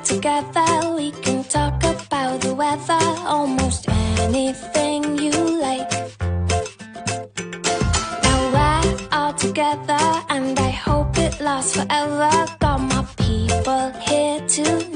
together, we can talk about the weather, almost anything you like. Now we're all together and I hope it lasts forever. Got my people here tonight.